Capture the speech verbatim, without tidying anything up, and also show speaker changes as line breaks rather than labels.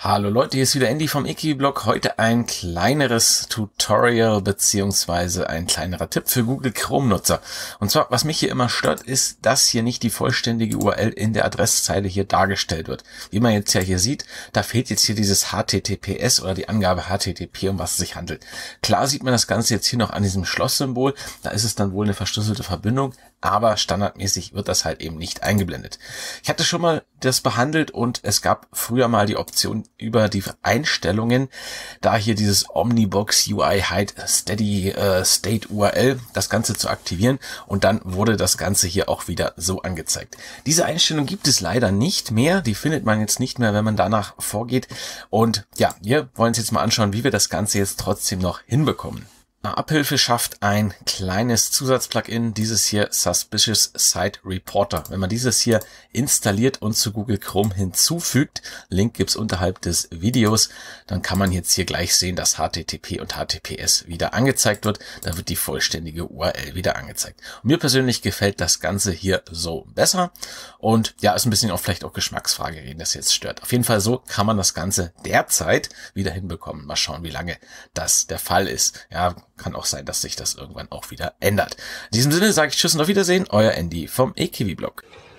Hallo Leute, hier ist wieder Andy vom Ekiblog. Heute ein kleineres Tutorial beziehungsweise ein kleinerer Tipp für Google Chrome-Nutzer. Und zwar, was mich hier immer stört, ist, dass hier nicht die vollständige U R L in der Adresszeile hier dargestellt wird. Wie man jetzt ja hier sieht, da fehlt jetzt hier dieses H T T P S oder die Angabe H T T P, um was es sich handelt. Klar sieht man das Ganze jetzt hier noch an diesem Schlosssymbol. Da ist es dann wohl eine verschlüsselte Verbindung, aber standardmäßig wird das halt eben nicht eingeblendet. Ich hatte schon mal das behandelt und es gab früher mal die Option über die Einstellungen, da hier dieses Omnibox U I Hide Steady äh, State U R L, das Ganze zu aktivieren, und dann wurde das Ganze hier auch wieder so angezeigt. Diese Einstellung gibt es leider nicht mehr, die findet man jetzt nicht mehr, wenn man danach vorgeht, und ja, wir wollen uns jetzt mal anschauen, wie wir das Ganze jetzt trotzdem noch hinbekommen. Abhilfe schafft ein kleines Zusatzplugin, dieses hier Suspicious Site Reporter. Wenn man dieses hier installiert und zu Google Chrome hinzufügt, Link gibt's unterhalb des Videos, dann kann man jetzt hier gleich sehen, dass H T T P und H T T P S wieder angezeigt wird. Da wird die vollständige U R L wieder angezeigt. Und mir persönlich gefällt das Ganze hier so besser. Und ja, ist ein bisschen auch vielleicht auch Geschmacksfrage, wen das jetzt stört. Auf jeden Fall so kann man das Ganze derzeit wieder hinbekommen. Mal schauen, wie lange das der Fall ist. Ja, kann auch sein, dass sich das irgendwann auch wieder ändert. In diesem Sinne sage ich Tschüss und auf Wiedersehen, euer Andy vom Ekiblog.